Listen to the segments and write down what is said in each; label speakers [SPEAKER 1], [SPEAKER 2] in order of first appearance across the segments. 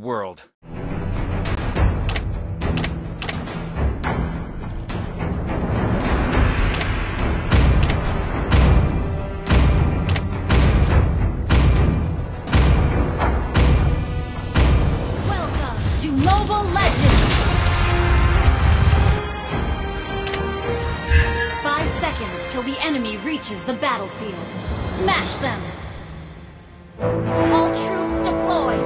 [SPEAKER 1] world.
[SPEAKER 2] Welcome to Mobile Legends! 5 seconds till the enemy reaches the battlefield. Smash them! All troops deployed!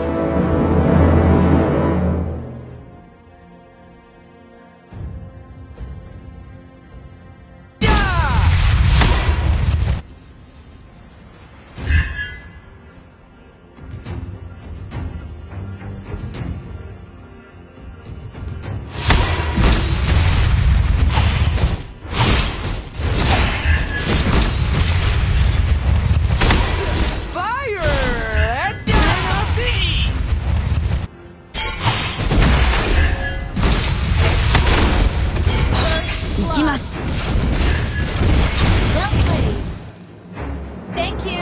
[SPEAKER 2] Well played. Thank you.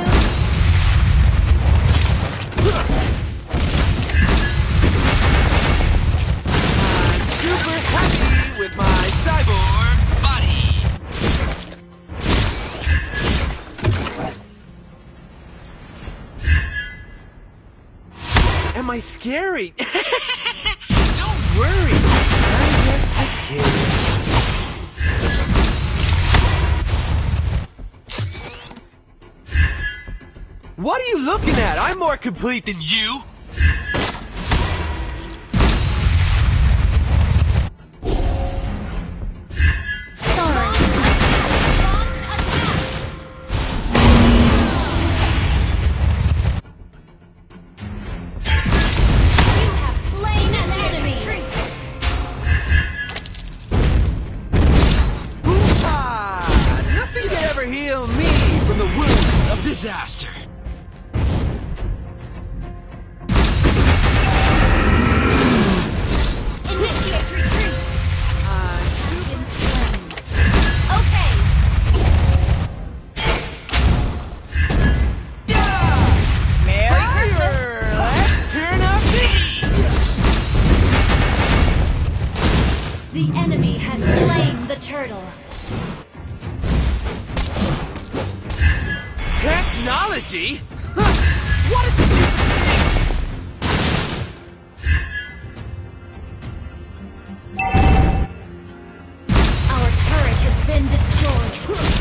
[SPEAKER 1] I'm super happy with my cyborg body. Am I scary? Don't worry. I'm just a kid. What are you looking at? I'm more complete than you! Nothing can ever heal me from the wounds of disaster!
[SPEAKER 2] Initiate retreat! Been slain. Okay! Merry Christmas!
[SPEAKER 1] Let's turn up
[SPEAKER 2] The enemy has slain the turtle.
[SPEAKER 1] technology? What a stupid thing!
[SPEAKER 2] Our turret has been destroyed.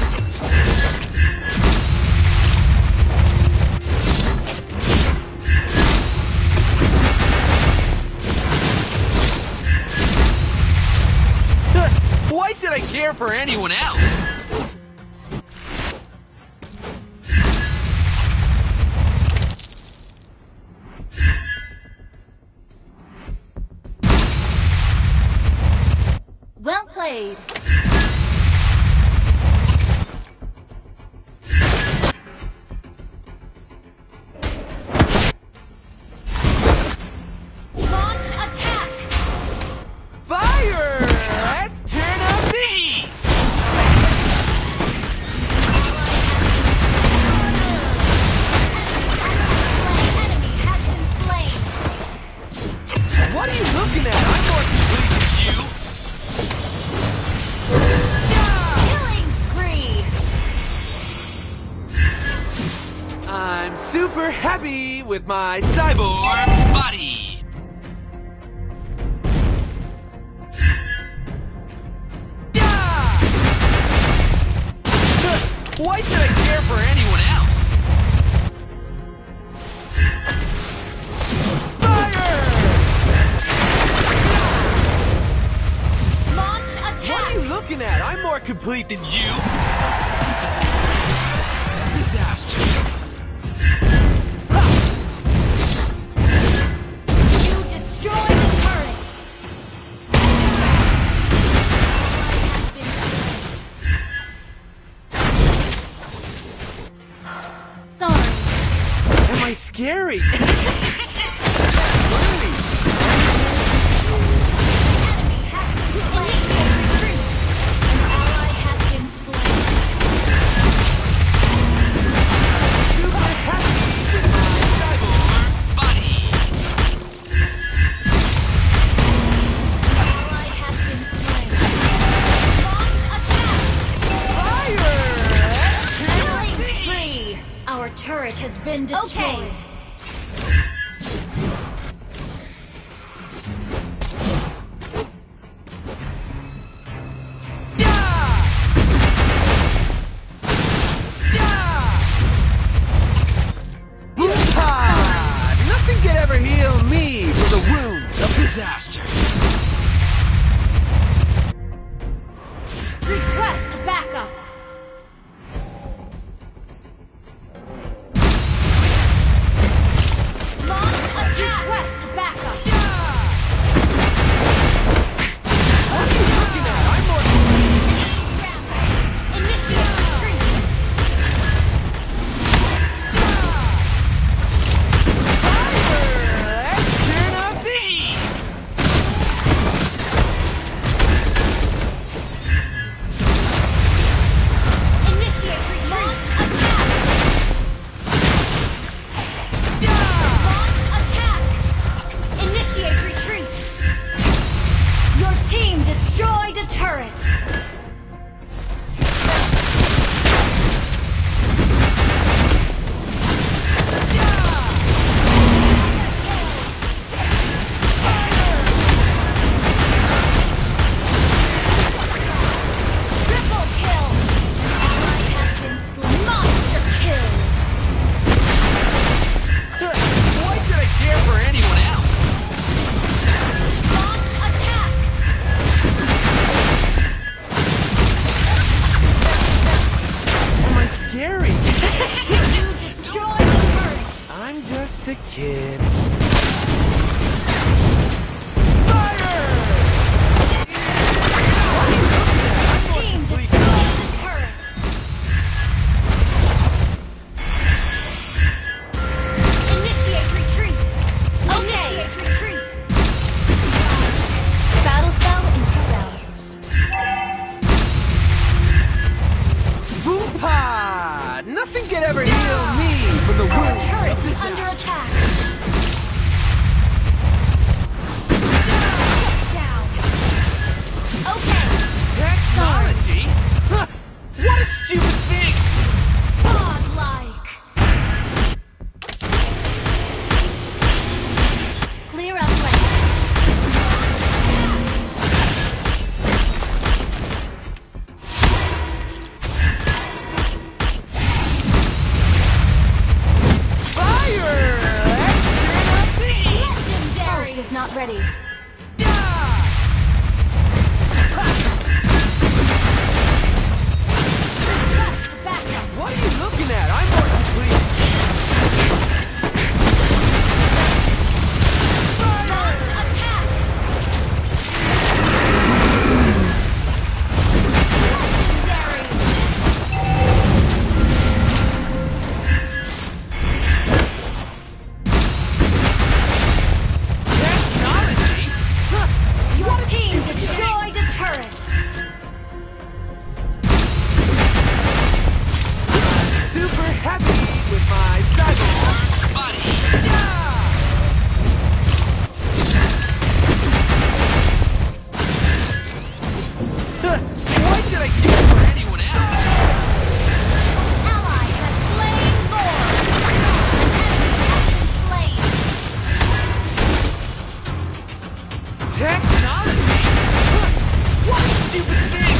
[SPEAKER 1] Why should I care for anyone else?
[SPEAKER 2] Well played. Launch attack!
[SPEAKER 1] Fire! Let's turn up the heat!
[SPEAKER 2] Enemy has been slain.
[SPEAKER 1] What are you looking at? I'm more complete than you!
[SPEAKER 2] Killing spree!
[SPEAKER 1] I'm super happy with my cyborg body! Why should I care for anyone else? Fire!
[SPEAKER 2] Launch attack!
[SPEAKER 1] What are you looking at? I'm more complete than you! Disaster!
[SPEAKER 2] You destroyed the turret! Sorry.
[SPEAKER 1] Am I scary?
[SPEAKER 2] Enemy has been slain. Initiate retreat. An ally has been slain. been destroyed.
[SPEAKER 1] Nothing can ever heal me from the wounds of disaster.
[SPEAKER 2] Request backup. Launch attack. Request backup.
[SPEAKER 1] What are you looking at? I'm more...
[SPEAKER 2] Initiate retreat.
[SPEAKER 1] Let's turn off the heat.
[SPEAKER 2] Initiate retreat. Launch attack. Launch attack. Initiate retreat. Your team destroyed a turret. Triple kill. An ally has been slain. Monster kill.
[SPEAKER 1] Why should I care for anyone else?
[SPEAKER 2] Launch attack.
[SPEAKER 1] Am I scary?
[SPEAKER 2] You destroyed a turret.
[SPEAKER 1] I'm just a kid.
[SPEAKER 2] Team destroyed the turret. Initiate retreat. Initiate retreat. Battle spell in cooldown.
[SPEAKER 1] Boom-pa! Nothing can ever heal me from the
[SPEAKER 2] Our
[SPEAKER 1] wounds
[SPEAKER 2] turret
[SPEAKER 1] of
[SPEAKER 2] is
[SPEAKER 1] disaster.
[SPEAKER 2] under attack. Down. Okay.
[SPEAKER 1] Technology? Huh. What a stupid thing!
[SPEAKER 2] Godlike. Clear up lane.
[SPEAKER 1] Fire! Let's turn up the heat.
[SPEAKER 2] Legendary. Is not ready. Request backup.
[SPEAKER 1] What are you looking at? I'm more complete.
[SPEAKER 2] Launch attack. Legendary.
[SPEAKER 1] Technology? Huh.
[SPEAKER 2] Your team destroyed a turret.
[SPEAKER 1] Super happy with my cyber body. Why should I care for anyone else?
[SPEAKER 2] Ally has slain Lord. An enemy has been slain.
[SPEAKER 1] Technology? Huh. What a stupid thing!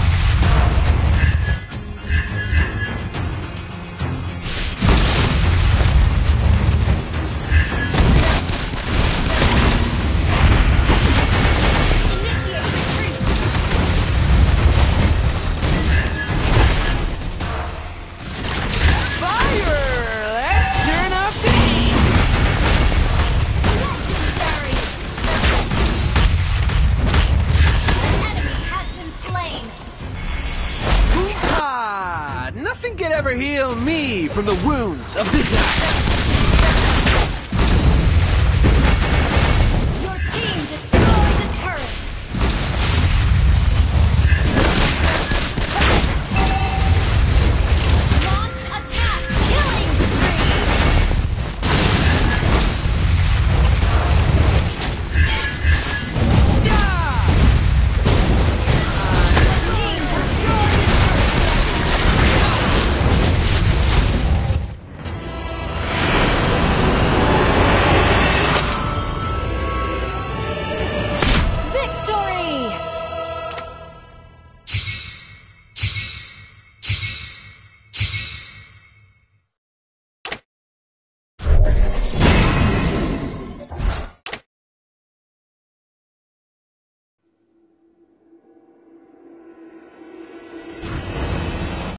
[SPEAKER 2] Initiate retreat.
[SPEAKER 1] Fire! Let's turn up the heat.
[SPEAKER 2] Legendary. An enemy has been slain.
[SPEAKER 1] Ah, nothing can ever heal me from the wounds of disaster.